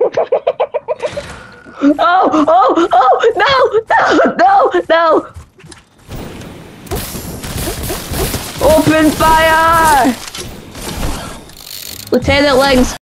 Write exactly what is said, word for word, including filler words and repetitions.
Oh, oh, oh, no, no, no, no. Open fire! Lieutenant Lings.